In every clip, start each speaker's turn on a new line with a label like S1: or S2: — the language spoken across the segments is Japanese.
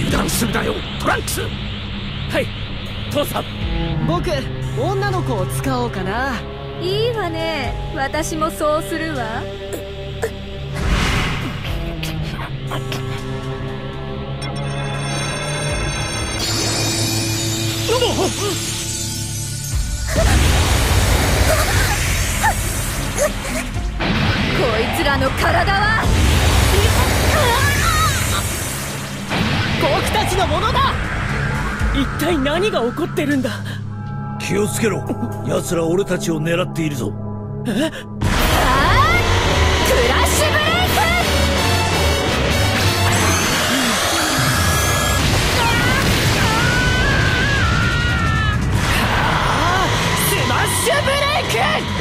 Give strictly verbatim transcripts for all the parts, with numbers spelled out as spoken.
S1: 油断するなよトランクス。はい、父さん。
S2: 僕女の子を使おうかな。
S3: いいわね、私もそうするわ。こいつらの体は
S2: 僕たちのものだ。一体何が起こってるんだ。
S4: 気をつけろ、奴ら俺たちを狙っているぞ。
S3: え？あー！クラッシュブレイク！
S2: スマッシュブレイク！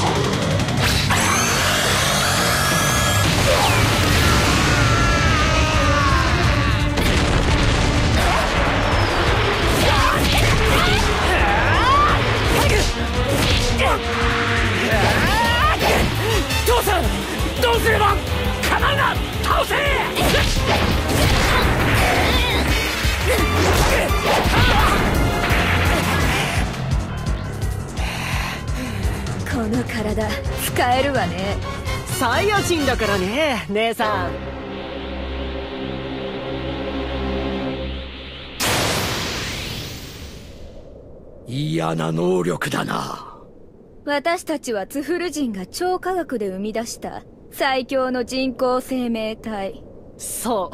S1: 父さん、どうすれば。構うな、倒せ。
S3: この体使えるわね。
S2: サイヤ人だからね、姉さん。
S1: 嫌な能力だな。
S3: 私たちはツフル人が超科学で生み出した最強の人工生命体。
S2: そう、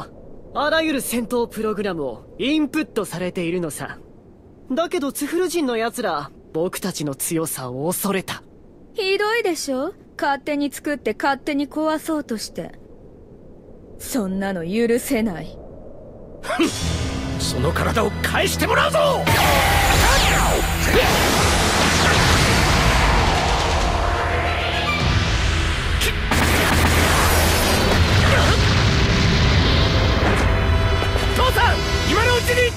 S2: あらゆる戦闘プログラムをインプットされているのさ。だけどツフル人の奴ら、僕たちの強さを恐れた。
S3: ひどいでしょ、勝手に作って勝手に壊そうとして。そんなの許せない。
S1: その体を返してもらうぞ。父さん、今のうちに。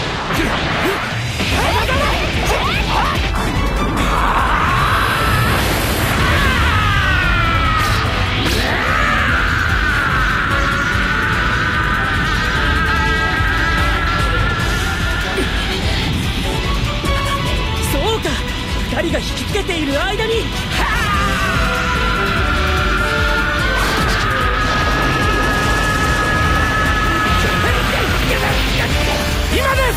S2: そうか、二人が引きつけている間に。
S1: 今です。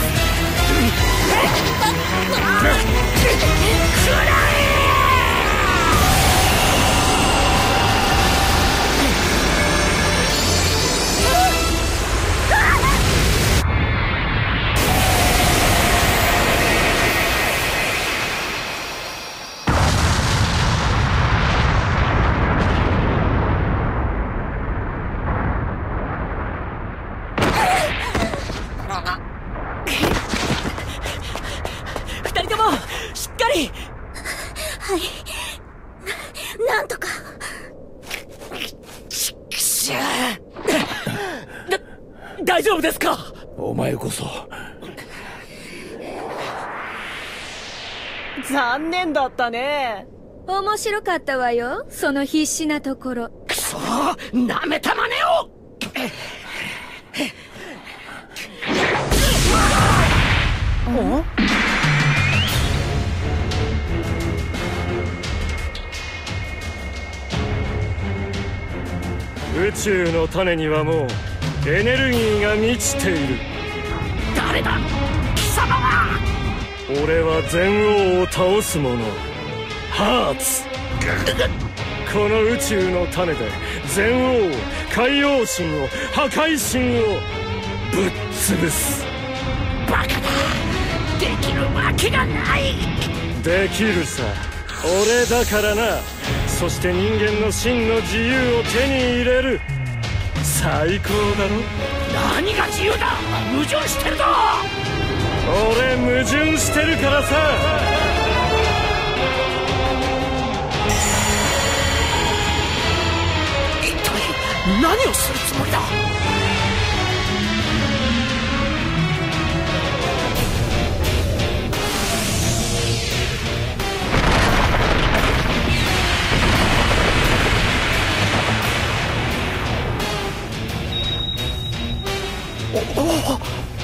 S2: 二人ともしっかり。
S3: はい、な、なんとか。
S2: だ、大丈夫ですか。
S4: お前こそ。
S2: 残念だったね。
S3: 面白かったわよ、その必死なところ。
S1: くそー、なめたまねを。
S2: お？
S5: 宇宙の種にはもうエネルギーが満ちている。
S1: 誰だ貴様は。
S5: 俺は全王を倒す者、ハーツ。この宇宙の種で全王海王神を破壊神をぶっ潰す。
S1: バカだ、できるわけがない。
S5: できるさ、俺だからな。そして人間の真の自由を手に入れる。最高だろ。
S1: 何が自由だ、矛盾してるぞ。
S5: 俺矛盾してるからさ。
S1: 一体何をするつもりだ。おお、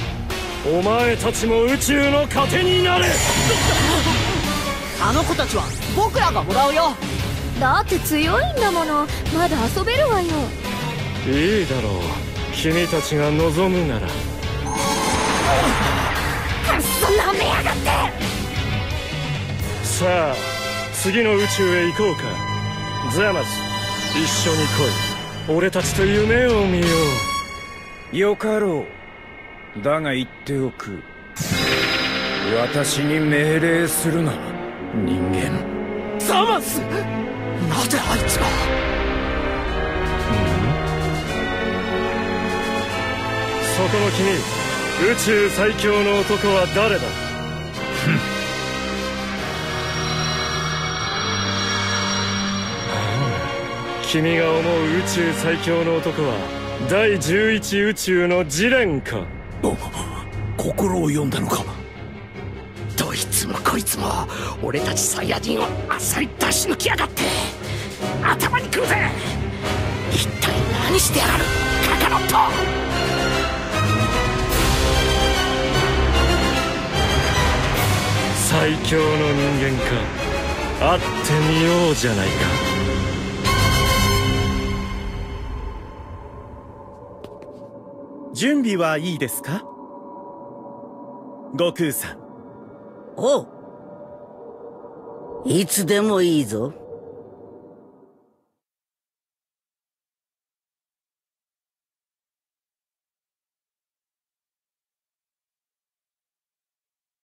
S5: お前たちも宇宙の糧になれ。
S2: あの子たちは僕らがもらうよ。
S3: だって強いんだもの。まだ遊べるわよ。
S5: いいだろう、君たちが望むなら。
S1: くっそなめやがって。
S5: さあ次の宇宙へ行こうか。ザマス、一緒に来い。俺たちと夢を見よ
S6: う。よかろう。だが言っておく。私に命令するな、人間。
S1: ザマス、なぜあいつが。
S5: そこの君、宇宙最強の男は誰だ。君が思う宇宙最強の男は第じゅういち宇宙のジレンか。
S4: 心を読んだのか。
S1: どいつもこいつも俺たちサイヤ人をあっさり出し抜きやがって。頭にくるぜ。一体何してやがるカカロット。
S5: 最強の人間か。会ってみようじゃないか。
S7: 準備はいいですか、悟空さん。
S8: おう、いつでもいいぞ。